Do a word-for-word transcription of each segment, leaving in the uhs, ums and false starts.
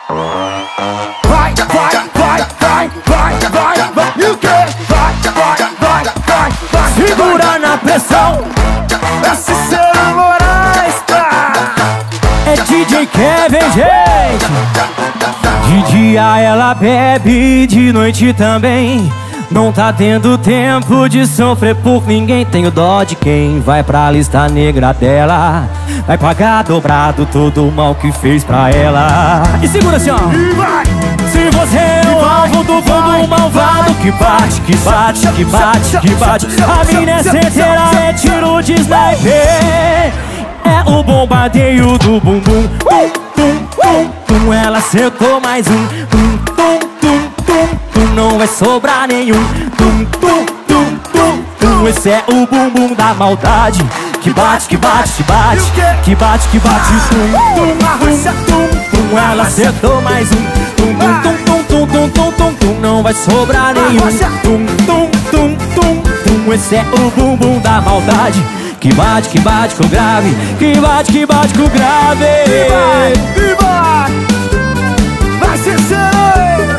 Vai, vai, vai, vai, vai, vai, vai. E o quê? Vai, vai, vai, vai, vai. Segura na pressão. É Cícero Moraes, tá? É D J Kevin, gente. De dia ela bebe, de noite também. Não tá tendo tempo de sofrer por ninguém. Tenho dó de quem vai pra lista negra dela. Vai pagar dobrado todo o mal que fez pra ela. E segura assim, ó. E vai. Se você é o alvo do bando malvado que bate, que bate, que bate, que bate. A mina é certeira, é tiro de sniper. É o bombardeio do bumbum. Tum, tum, tum, tum. Ela acertou mais um. Tum, tum, tum, tum, tum. Não vai sobrar nenhum. Tum, tum, tum, tum, tum. Esse é o bumbum da maldade. Que bate, que bate, que bate. Que bate, que bate. Tum, tum, tum, tum, tum. Ela acertou mais um. Tum, tum, tum, tum, tum, tum, tum, tum, tum. Não vai sobrar nenhum. Tum, tum, tum, tum, tum. Esse é o bumbum da maldade. Que bate, que bate com o grave. Que bate, que bate com o grave. E vai, e vai. Vai, Cícero.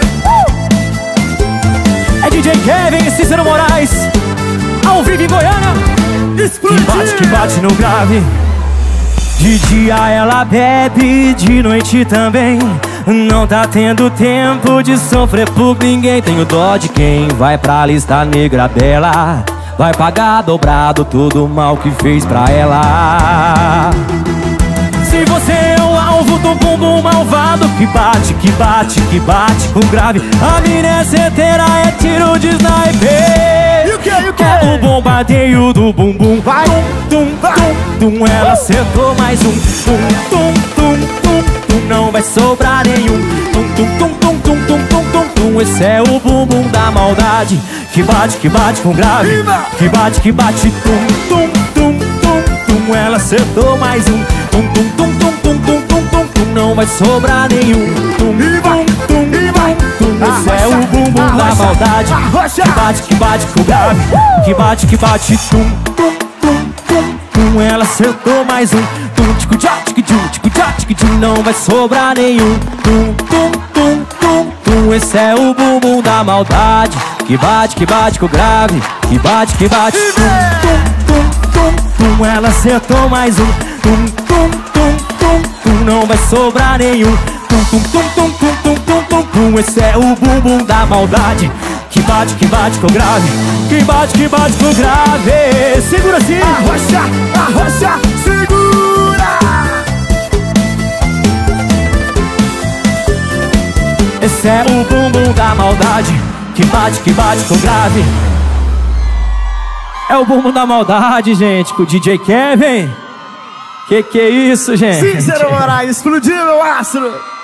É D J Kevin, Cícero Moraes, ao vivo em Goiânia. Explodir. Que bate, que bate no grave. De dia ela bebe, de noite também. Não tá tendo tempo de sofrer por ninguém. Tenho dó de quem vai pra lista negra dela. Vai pagar dobrado todo o mal que fez pra ela. Se você é o alvo do bumbum malvado que bate, que bate, que bate com grave. A mina é certeira, é tiro de sniper. E o que, e o que? É o bombardeio do bumbum. Vai. Tum, tum, Vai. tum, tum. Ela acertou mais um. Tum, tum, tum, tum, tum. Não vai sobrar nenhum. Tum, tum, tum, tum, tum, tum, tum, tum, tum. Esse é o bumbum da maldade. Que bate, que bate com grave. Que bate, que bate. Tum, tum, tum, tum, tum. Ela acertou mais um. Tum, tum, tum, tum, tum, tum, tum, tum, tum. Não vai sobrar nenhum. Tum, E vai, tum, e vai. tum. Esse é o bumbum da maldade. Que bate, que bate com grave. Que bate, que bate. Tum, tum, tum, tum, tum. Ela acertou mais um. Tum, tico, tchá, tico, tchum, tico, tchá, tico, tchum. Não vai sobrar nenhum. Tum, tum, tum, tum, tum. Esse é o bumbum da maldade. Que bate, que bate com grave. Que bate, que bate. Tum, tum, tum, tum, tum. Ela acertou mais um. Tum, tum, tum, tum, tum. Não vai sobrar nenhum. Tum, tum, tum, tum, tum, tum, tum, tum, tum. Esse é o bumbum da maldade. Que bate, que bate com grave. Que bate, que bate com grave. Segura assim. Arrocha, arrocha, segura. Esse é o bumbum da maldade. Que bate, que bate com grave. É o bumbum da maldade, gente, com o D J Kevin. Que que é isso, gente? Cícero Moraes, explodiu, meu astro.